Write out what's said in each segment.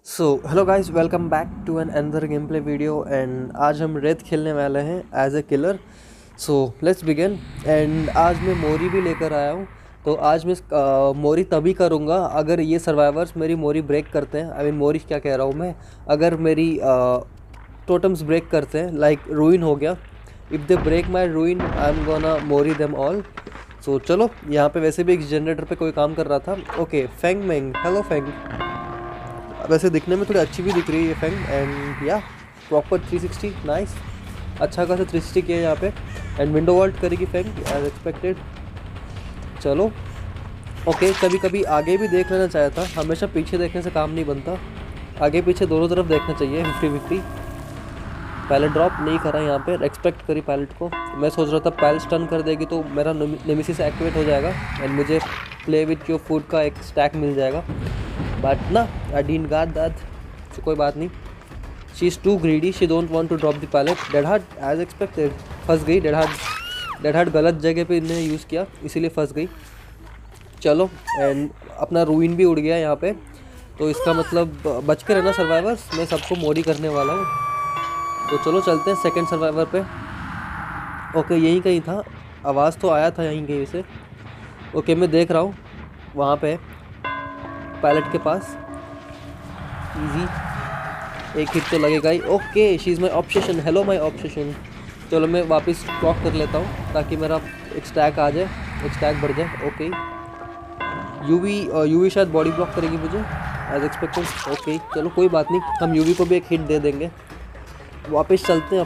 So hello guys, welcome back to an another game play video. And आज हम रेड खेलने वाले हैं as a killer. So let's begin. And आज मैं मोरी भी लेकर आया हूँ। तो आज मैं मोरी तभी करूँगा अगर ये सर्वाइवर्स मेरी मोरी ब्रेक करते हैं। आई मीन मोरी क्या कह रहा हूँ मैं, अगर मेरी टोटम्स ब्रेक करते हैं, लाइक रूइन हो गया। If they break my ruin I am gonna mori them all. So चलो, यहाँ पे वैसे भी एक जनरेटर पे कोई काम कर रहा था। Okay, Feng Min, hello Feng. वैसे दिखने में थोड़ी अच्छी भी दिख रही है ये फैंग। एंड या प्रॉपर 360, नाइस, अच्छा खासा 360 किया है यहाँ पे। एंड विंडो वॉल्ट करेगी फैंग एज एक्सपेक्टेड। चलो ओके, कभी कभी आगे भी देख लेना चाहिए था, हमेशा पीछे देखने से काम नहीं बनता। आगे पीछे दोनों तरफ देखना चाहिए। 50-50 पैलेट ड्रॉप नहीं करा यहाँ पे, एक्सपेक्ट करी पैलेट को। मैं सोच रहा था पैलेट स्टन कर देगी तो मेरा नेमेसिस एक्टिवेट हो जाएगा एंड मुझे प्ले विथ योर फूड का एक स्टैक मिल जाएगा। बट ना, आई डिडंट गॉट दैट। तो कोई बात नहीं, she is too greedy, she don't want to drop the pallet. Dead hard as expected फंस गई। डेड हार्ट गलत जगह पे इन्हें यूज़ किया, इसीलिए फंस गई। चलो, एंड अपना रूइन भी उड़ गया यहाँ पे। तो इसका मतलब बच के रहना सर्वाइवर्स, मैं सबको मोरी करने वाला हूँ। तो चलो चलते हैं सेकंड सर्वाइवर पे। ओके, यहीं कहीं था, आवाज़ तो आया था यहीं कहीं से। ओके, मैं देख रहा हूँ वहाँ पे पायलट के पास। इजी, एक हिट तो लगेगा ही। Okay, she is my obsession, hello my obsession. चलो मैं वापस ब्लॉक कर लेता हूँ ताकि मेरा एक स्टैक आ जाए, एक स्टैक बढ़ जाए। ओके, यूवी शायद बॉडी ब्लॉक करेगी मुझे एज एक्सपेक्टेड। ओके चलो कोई बात नहीं, हम यूवी को भी एक हिट दे देंगे। वापस चलते हैं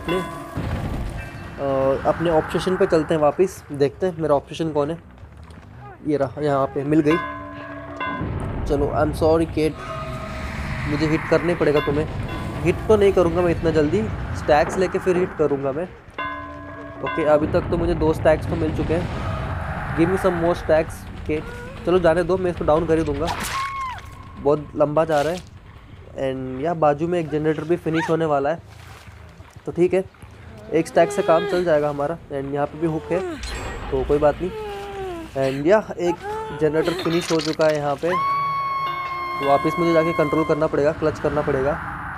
अपने ऑब्सेशन पे चलते हैं वापस, देखते हैं मेरा ऑब्सेशन कौन है। ये रहा, यहाँ पे मिल गई। चलो, आई एम सॉरी केट, मुझे हिट करने पड़ेगा तुम्हें। हिट तो नहीं करूँगा मैं इतना जल्दी, स्टैक्स लेके फिर हिट करूँगा मैं। ओके, अभी तक तो मुझे 2 स्टैक्स तो मिल चुके हैं। Give me some more stacks Kate. चलो जाने दो, मैं इसको डाउन कर ही दूँगा, बहुत लंबा जा रहा है। एंड या बाजू में एक जनरेटर भी फिनिश होने वाला है, तो ठीक है, एक स्टैक से काम चल जाएगा हमारा। एंड यहाँ पे भी हुक है तो कोई बात नहीं। एंड या एक जनरेटर फिनिश हो चुका है यहाँ पे। वापस मुझे जाके कंट्रोल करना पड़ेगा, क्लच करना पड़ेगा।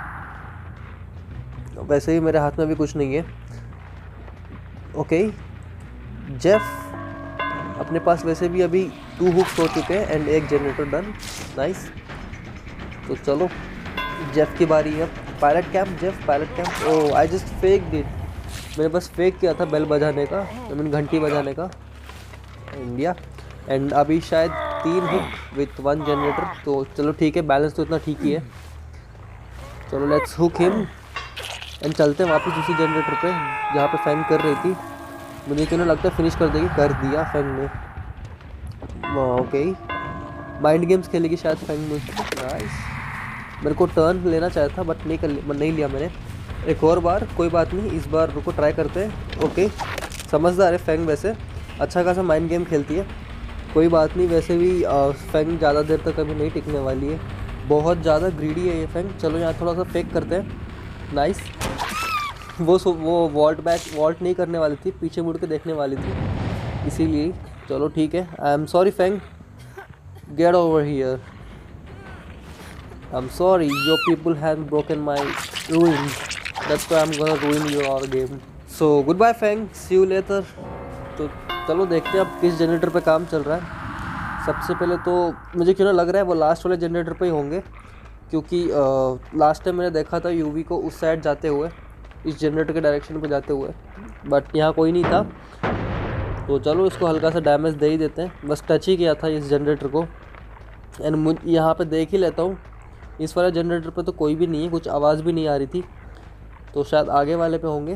वैसे ही मेरे हाथ में भी कुछ नहीं है। ओके, जेफ अपने पास वैसे भी अभी 2 हुक्स हो चुके हैं एंड एक जनरेटर डन, नाइस। तो चलो जेफ की बारी है। Pilot camp, Jeff pilot camp. Oh, I just fake did, मैंने बस फेक किया था बेल बजाने का, आई मीन घंटी बजाने का। इंडिया एंड अभी शायद 3 हुक विथ 1 जनरेटर। तो चलो ठीक है, बैलेंस तो इतना ठीक ही है। चलो लेट्स हुक हिम एंड चलते हैं वापस उसी जनरेटर पे जहाँ पे फैंग कर रही थी। मुझे क्यों नहीं लगता फिनिश कर देगी, कर दिया फैंग ने। ओके, माइंड गेम्स खेलेगी शायद फैंग में, नाइस। मेरे को टर्न लेना चाहिए था बट नहीं लिया मैंने। एक और बार, कोई बात नहीं, इस बार रुको ट्राई करते हैं। ओके, समझदार है फैंग, वैसे अच्छा खासा माइंड गेम खेलती है। कोई बात नहीं, वैसे भी फैंग ज़्यादा देर तक अभी नहीं टिकने वाली है, बहुत ज़्यादा ग्रीडी है ये फैंग। चलो यहाँ थोड़ा सा फेक करते हैं, नाइस। वो वॉल्ट नहीं करने वाली थी, पीछे मुड़ के देखने वाली थी, इसीलिए। चलो ठीक है, I am sorry Feng, get over here. I am sorry, your people have broken my ruin, that's why I am gonna ruin your game. So goodbye Feng, see you later. तो चलो देखते हैं अब किस generator पे काम चल रहा है। सबसे पहले तो मुझे क्यों ना लग रहा है वो लास्ट वाले जनरेटर पे ही होंगे, क्योंकि लास्ट टाइम मैंने देखा था यूवी को उस साइड जाते हुए, इस जनरेटर के डायरेक्शन पे जाते हुए, बट यहाँ कोई नहीं था। तो चलो इसको हल्का सा डैमेज दे ही देते हैं, बस टच ही किया था इस जनरेटर को। एंड यहाँ पे देख ही लेता हूँ, इस वाले जनरेटर पे तो कोई भी नहीं है, कुछ आवाज़ भी नहीं आ रही थी, तो शायद आगे वाले पे होंगे।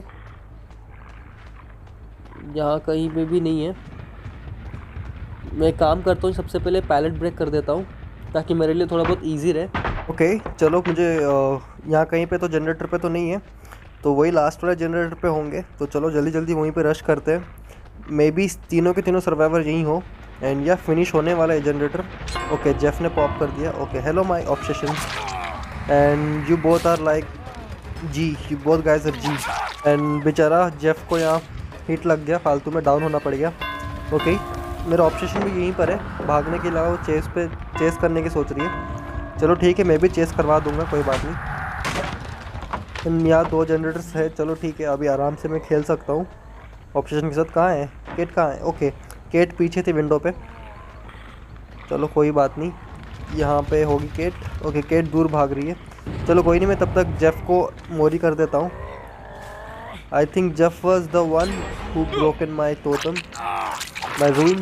यहाँ कहीं पे भी नहीं है। मैं काम करता हूँ, सबसे पहले पैलेट ब्रेक कर देता हूँ ताकि मेरे लिए थोड़ा बहुत इजी रहे। ओके चलो, मुझे यहाँ कहीं पे तो जनरेटर पे तो नहीं है, तो वही लास्ट वाले जनरेटर पे होंगे। तो चलो जल्दी जल्दी वहीं पे रश करते हैं, मे बी तीनों के तीनों सर्वाइवर यहीं हो। एंड या फिनिश होने वाला है जनरेटर। ओके, जेफ ने पॉप कर दिया। Okay, hello my obsession and you both are like G, you both guys are G. And बेचारा जेफ को यहाँ हिट लग गया, फालतू में डाउन होना पड़ गया। ओके, मेरा ऑब्सेशन भी यहीं पर है, भागने के अलावा वो चेस करने की सोच रही है। चलो ठीक है, मैं भी चेस करवा दूंगा, कोई बात नहीं। यहाँ 2 जनरेटर्स है, चलो ठीक है, अभी आराम से मैं खेल सकता हूँ ऑब्सेशन के साथ। कहाँ है केट, कहाँ है? ओके, केट पीछे थी विंडो पे, चलो कोई बात नहीं। यहाँ पे होगी केट। ओके, केट दूर भाग रही है, चलो कोई नहीं, मैं तब तक जेफ को मोरी कर देता हूँ। I think Jeff was the one who broken my totem, my room.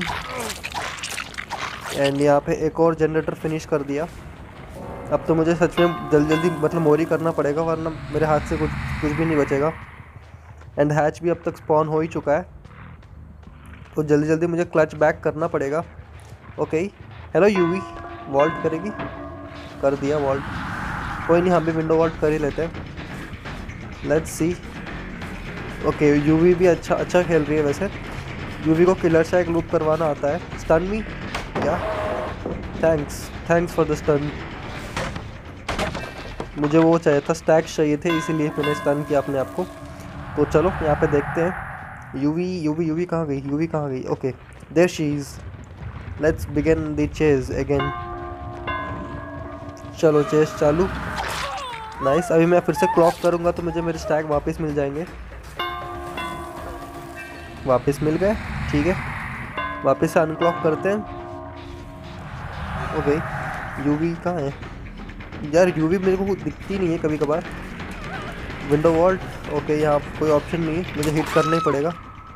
And यहाँ पे एक और जनरेटर फिनिश कर दिया। अब तो मुझे सच में जल्दी जल्दी मतलब मोरी करना पड़ेगा, वरना मेरे हाथ से कुछ भी नहीं बचेगा। एंड हैच भी अब तक स्पॉन हो ही चुका है, तो जल्दी जल्दी मुझे क्लच बैक करना पड़ेगा। ओके, हेलो यूवी, वॉल्ट करेगी? कर दिया वॉल्ट, कोई नहीं, हम भी विंडो वॉल्ट कर ही लेते हैं। Let's see. ओके, यूवी भी अच्छा खेल रही है वैसे। यूवी को किलर शैक लूप करवाना आता है। स्टन मी, या थैंक्स फॉर द स्टन। मुझे वो चाहिए था, स्टैक्स चाहिए थे, इसीलिए मैंने स्टन किया अपने आप को। तो चलो यहाँ पे देखते हैं। यूवी कहाँ गई? यूवी कहाँ गई? Okay, there she is. Let's begin the chase again. चलो चेस चालू। नाइस, अभी मैं फिर से क्लॉक करूँगा तो मुझे मेरे स्टैक वापस मिल जाएंगे। वापस मिल गए, ठीक है, वापस से अनक्लॉक करते हैं। ओके, यूवी कहाँ है यार? यूवी मेरे को दिखती नहीं है कभी कभार। विंडो वॉल्ट, ओके, यहाँ कोई ऑप्शन नहीं है, मुझे हिट करना ही पड़ेगा।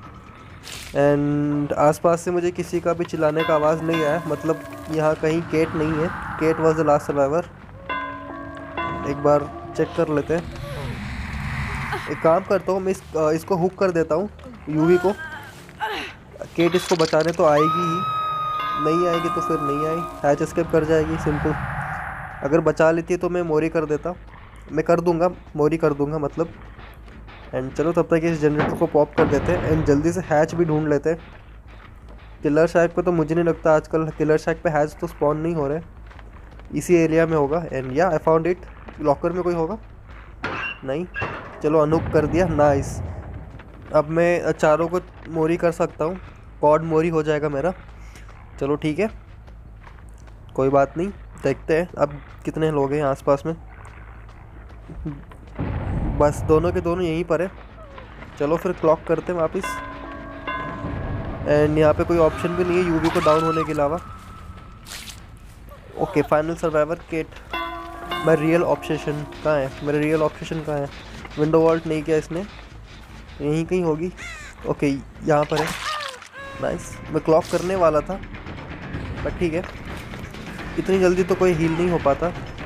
एंड आसपास से मुझे किसी का भी चिल्लाने का आवाज़ नहीं आया, मतलब यहाँ कहीं केट नहीं है। Kate was the last survivor. एक बार चेक कर लेते हैं। एक काम करता हूँ, मैं इसको हुक कर देता हूँ यूवी को। केट इसको बचाने तो आएगी ही, नहीं आएगी तो फिर नहीं आई, हैच एस्केप कर जाएगी, सिंपल। अगर बचा लेती है तो मैं मोरी कर देता, मैं कर दूंगा, मोरी कर दूंगा मतलब। एंड चलो तब तक इस जनरेटर को पॉप कर देते हैं एंड जल्दी से हैच भी ढूंढ लेते हैं। किलर शैक पे तो मुझे नहीं लगता आजकल किलर शैक पे हैच तो स्पॉन नहीं हो रहे, इसी एरिया में होगा। एंड या आई फाउंड इट। लॉकर में कोई होगा? नहीं, चलो अनहुक कर दिया, नाइस। अब मैं चारों को मोरी कर सकता हूँ, कॉड मोरी हो जाएगा मेरा। चलो ठीक है, कोई बात नहीं, देखते हैं अब कितने लोग हैं आसपास में। बस दोनों के दोनों यहीं पर है। चलो फिर क्लॉक करते हैं वापस। एंड यहाँ पे कोई ऑप्शन भी नहीं है यूवी को डाउन होने के अलावा। Okay, final survivor Kate. My real obsession कहाँ है? मेरा रियल ऑब्सेशन कहाँ है? विंडो वॉल्ट नहीं किया इसने, यहीं कहीं होगी। ओके, यहाँ पर है, नाइस। मैं क्लॉक करने वाला था बट ठीक है, इतनी जल्दी तो कोई हील नहीं हो पाता।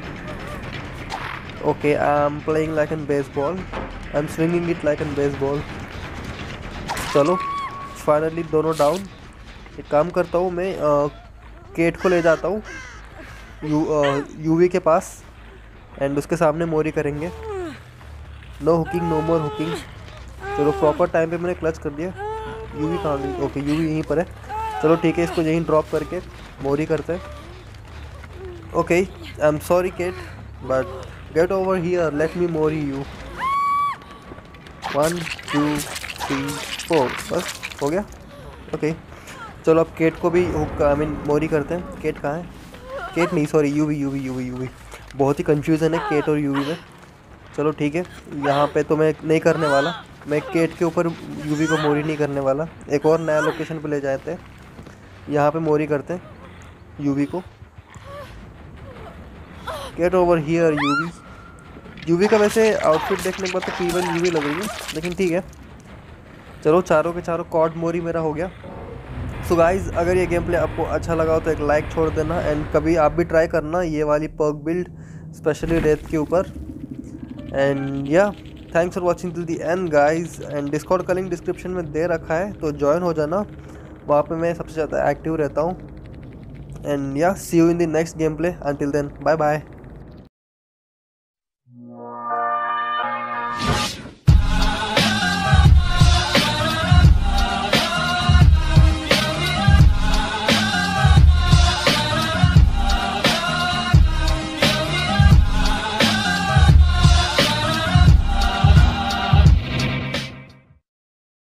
Okay, I am playing like an baseball, I am swinging it like an baseball. चलो फाइनली दोनों डाउन। एक काम करता हूँ, मैं केट को ले जाता हूँ यूवी के पास एंड उसके सामने मोरी करेंगे। No hooking, no more hooking. चलो प्रॉपर टाइम पे मैंने क्लच कर दिया। यूवी कहाँ गई? ओके, यूवी यहीं पर है। चलो ठीक है, इसको यहीं ड्रॉप करके मोरी करते हैं। Okay, I am sorry Kate but get over here, let me marry you. 1 2 3 4, बस हो गया। ओके, चलो अब केट को भी हुक मोरी करते हैं। केट कहाँ है? केट नहीं, सॉरी, यूवी। बहुत ही कन्फ्यूज़न है केट और यूवी में। चलो ठीक है, यहाँ पे तो मैं नहीं करने वाला, मैं केट के ऊपर यूवी को मोरी नहीं करने वाला। एक और नया लोकेशन पे ले जाते हैं, यहाँ पे मोरी करते हैं यूवी को। Get over here UV. UV का वैसे आउटफिट देखने के बाद तो P1 यूवी लग रही है, लेकिन ठीक है। चलो चारों के चारों कॉड मोरी मेरा हो गया। सो गाइज, अगर ये गेम प्ले आपको अच्छा लगा हो तो एक लाइक छोड़ देना एंड कभी आप भी ट्राई करना ये वाली पर्क बिल्ड, स्पेशली रेत के ऊपर। And yeah thanks for watching till the end guys. And Discord का लिंक डिस्क्रिप्शन में दे रखा है, तो ज्वाइन हो जाना, वहाँ पे मैं सबसे ज़्यादा एक्टिव रहता हूँ। And yeah see you in the next game play, until then bye bye.